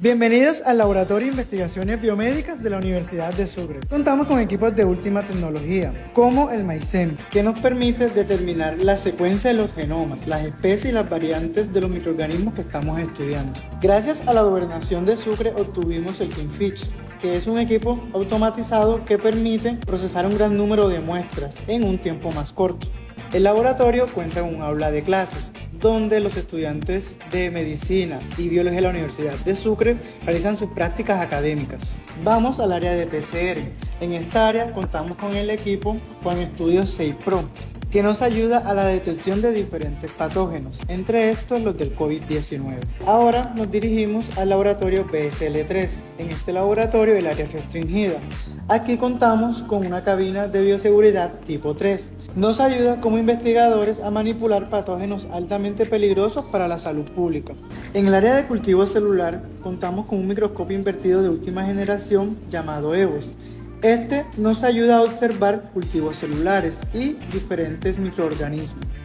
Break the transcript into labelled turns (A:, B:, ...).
A: Bienvenidos al Laboratorio de Investigaciones Biomédicas de la Universidad de Sucre. Contamos con equipos de última tecnología, como el MySem, que nos permite determinar la secuencia de los genomas, las especies y las variantes de los microorganismos que estamos estudiando. Gracias a la Gobernación de Sucre obtuvimos el KinFisher, que es un equipo automatizado que permite procesar un gran número de muestras en un tiempo más corto. El laboratorio cuenta con un aula de clases, donde los estudiantes de Medicina y Biología de la Universidad de Sucre realizan sus prácticas académicas. Vamos al área de PCR. En esta área contamos con el equipo con estudios 6 Pro, que nos ayuda a la detección de diferentes patógenos, entre estos los del COVID-19. Ahora nos dirigimos al laboratorio BSL-3. En este laboratorio el área es restringida. Aquí contamos con una cabina de bioseguridad tipo 3. Nos ayuda como investigadores a manipular patógenos altamente peligrosos para la salud pública. En el área de cultivo celular contamos con un microscopio invertido de última generación llamado EVOS. Este nos ayuda a observar cultivos celulares y diferentes microorganismos.